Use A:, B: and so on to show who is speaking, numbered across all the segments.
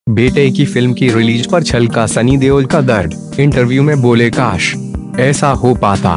A: बेटे की फिल्म की रिलीज पर छलका सनी देओल का दर्द, इंटरव्यू में बोले काश ऐसा हो पाता।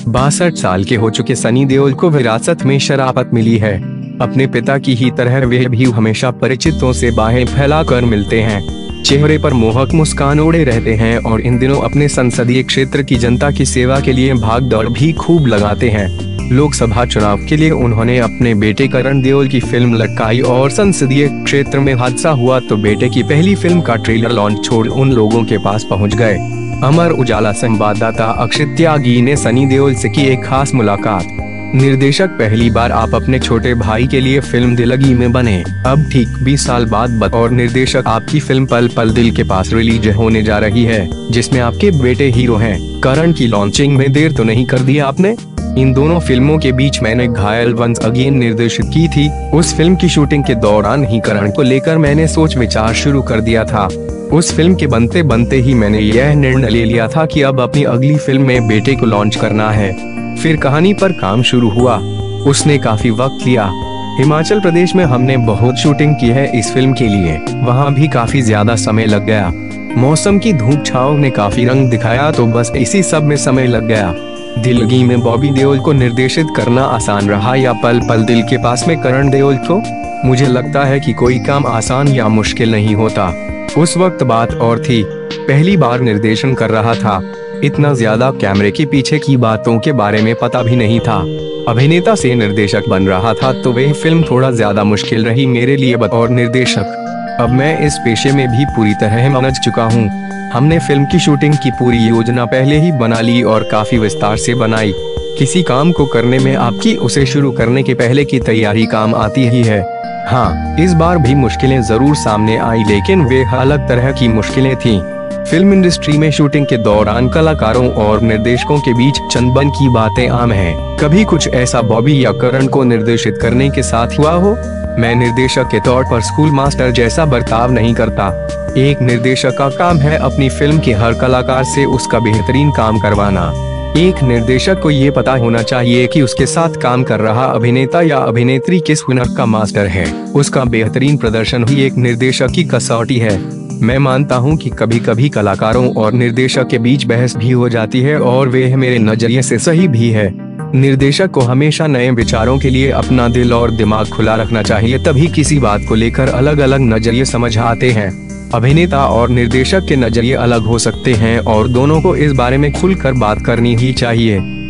A: 62 साल के हो चुके सनी देओल को विरासत में शराफत मिली है। अपने पिता की ही तरह वे भी हमेशा परिचितों से बाहें फैलाकर मिलते हैं। चेहरे पर मोहक मुस्कान ओढ़े रहते हैं और इन दिनों अपने संसदीय क्षेत्र की जनता की सेवा के लिए भाग दौड़ भी खूब लगाते हैं। लोकसभा चुनाव के लिए उन्होंने अपने बेटे करण देओल की फिल्म लटकाई और संसदीय क्षेत्र में हादसा हुआ तो बेटे की पहली फिल्म का ट्रेलर लॉन्च छोड़ उन लोगों के पास पहुंच गए। अमर उजाला संवाददाता अक्षित त्यागी ने सनी देओल से की एक खास मुलाकात। निर्देशक, पहली बार आप अपने छोटे भाई के लिए फिल्म दिलगी में बने। अब ठीक 20 साल बाद बतौर निर्देशक आपकी फिल्म पल पल दिल के पास रिलीज होने जा रही है, जिसमें आपके बेटे हीरो हैं। करण की लॉन्चिंग में देर तो नहीं कर दी आपने? इन दोनों फिल्मों के बीच मैंने घायल वंस अगेन निर्देशित की थी। उस फिल्म की शूटिंग के दौरान ही करण को लेकर मैंने सोच विचार शुरू कर दिया था। उस फिल्म के बनते बनते ही मैंने यह निर्णय ले लिया था कि अब अपनी अगली फिल्म में बेटे को लॉन्च करना है। फिर कहानी पर काम शुरू हुआ। उसने काफी वक्त लिया। हिमाचल प्रदेश में हमने बहुत शूटिंग की है इस फिल्म के लिए, वहाँ भी काफी ज्यादा समय लग गया। मौसम की धूप छांव ने काफी रंग दिखाया तो बस इसी सब में समय लग गया। दिलगी में बॉबी देओल को निर्देशित करना आसान रहा या पल पल दिल के पास में करण देओल को? मुझे लगता है कि कोई काम आसान या मुश्किल नहीं होता। उस वक्त बात और थी, पहली बार निर्देशन कर रहा था, इतना ज्यादा कैमरे के पीछे की बातों के बारे में पता भी नहीं था। अभिनेता से निर्देशक बन रहा था तो वह फिल्म थोड़ा ज्यादा मुश्किल रही मेरे लिए बतौर निर्देशक। अब मैं इस पेशे में भी पूरी तरह मनझ चुका हूँ। हमने फिल्म की शूटिंग की पूरी योजना पहले ही बना ली और काफी विस्तार से बनाई। किसी काम को करने में आपकी उसे शुरू करने के पहले की तैयारी काम आती ही है। हाँ, इस बार भी मुश्किलें जरूर सामने आई, लेकिन वे अलग तरह की मुश्किलें थीं। फिल्म इंडस्ट्री में शूटिंग के दौरान कलाकारों और निर्देशकों के बीच चंदन की बातें आम हैं। कभी कुछ ऐसा बॉबी या करण को निर्देशित करने के साथ हुआ हो? मैं निर्देशक के तौर पर स्कूल मास्टर जैसा बर्ताव नहीं करता। एक निर्देशक का काम है अपनी फिल्म के हर कलाकार से उसका बेहतरीन काम करवाना। एक निर्देशक को ये पता होना चाहिए कि उसके साथ काम कर रहा अभिनेता या अभिनेत्री किस हुनर का मास्टर है। उसका बेहतरीन प्रदर्शन ही एक निर्देशक की कसौटी है। मैं मानता हूँ कि कभी कभी कलाकारों और निर्देशक के बीच बहस भी हो जाती है और वे मेरे नजरिए से सही भी है। निर्देशक को हमेशा नए विचारों के लिए अपना दिल और दिमाग खुला रखना चाहिए, तभी किसी बात को लेकर अलग अलग नजरिए समझ आते हैं। अभिनेता और निर्देशक के नजरिए अलग हो सकते हैं और दोनों को इस बारे में खुलकर बात करनी ही चाहिए।